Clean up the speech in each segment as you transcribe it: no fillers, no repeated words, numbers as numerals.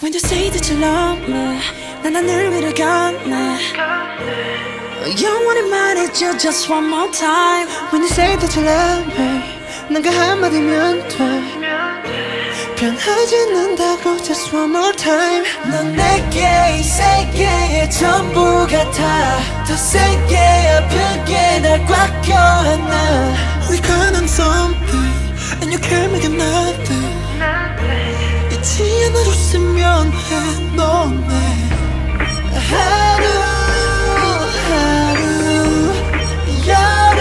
When you say that you love me, 난 하늘 위를 걷네. 영원히 말해줘 just one more time. When you say that you love me, 난 그 한마디면 돼. 변하지 않는다고 just one more time. 넌 내게 이 세계의 전부 같아. 더 세게 아프게 날 꽉 껴안아. We count on something and you can't make it nothing. 잊지 않아줬으면 해 너네. 하루 하루 여름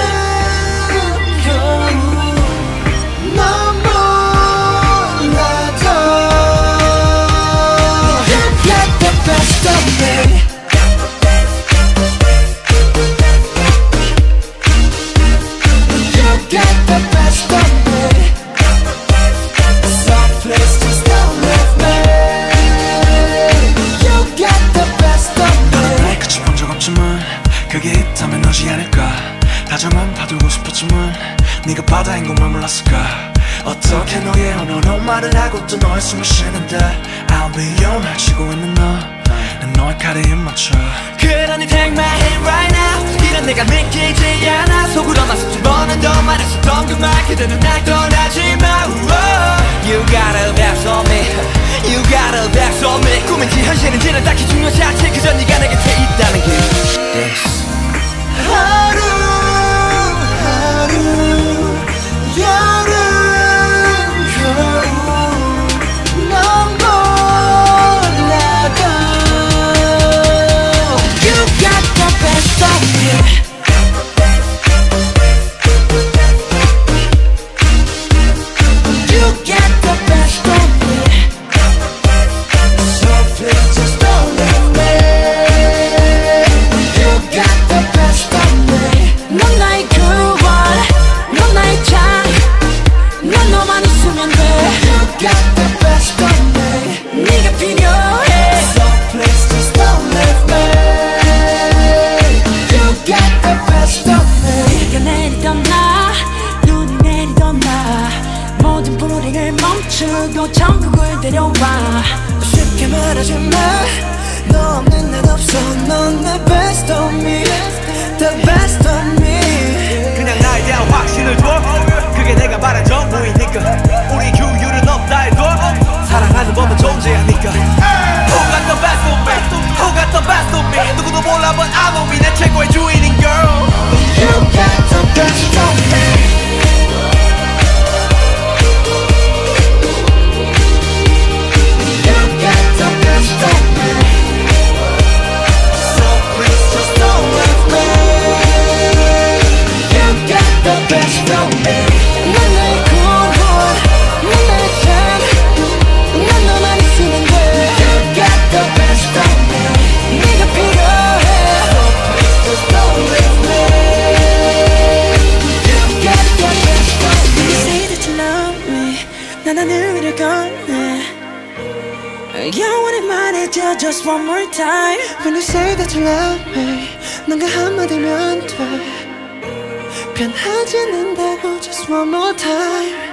겨울 넌 몰라도 You got the best of me. You got the best of me. So please just don't leave me. You got the best of me. 나를 끝이 본 적 없지만 그게 있다면 너지 않을까. 다정한 파도고 싶었지만 네가 바다인 것만 몰랐을까. 어떻게 너의 언어로 말을 하고 또 너의 숨을 쉬는데 I'll be your 말 치고 있는 너. 난 너의 칼에 힘 맞춰. 그러니 take my hand right now. 이런 내가 믿기지 않아. 속으로만 수천 번은 더 말했었던 그 말 그대는 날 떠나지 마. You got a best on me. You got a best on me. 꿈인지 현실인지는 딱히 중요하지 않지. 그저 네가 내 곁에 있다는 게 yes. 하루 하루 여름 겨울 넌 몰라도 You got the best of me. You got the best of me. So please just don't leave me. You got the best of me. 넌 나의 good one, 넌 나의 짱. 난 너만 있으면 돼. You got the best of me. 네가 필요해. So please just don't leave me. You got the best of me. 비가 내리던 나, 눈이 내리던 나, 모든 불행을 멈추고 천국을 데려와. 쉽게 말하지 마. 너 없는 난 없어. 넌 내 best of me. The best of me. 그냥 나에 대한 확신을 줘. 그게 내가 말한 전부이니까. 우리 규율은 없다 해도 사랑하는 법은 존재하니까. Who got the best of me? Who got the best of me? 누구도 몰라 but I know me. 내 최고의 주인인 girl. You got the best of me. You got the best of me. So please just don't leave me. You got the best of me. 넌 나의 good one, 넌 나의 짱. 난 너만 있으면 돼. You got the best of me. 네가 필요해. So please just don't leave me. You got the best of me. When you say that you love me, 난 하늘 위를 걷네. 영원히 말해줘 just one more time. When you say that you love me, 난 그 한마디면 돼. 변하지 않는다고 just one more time.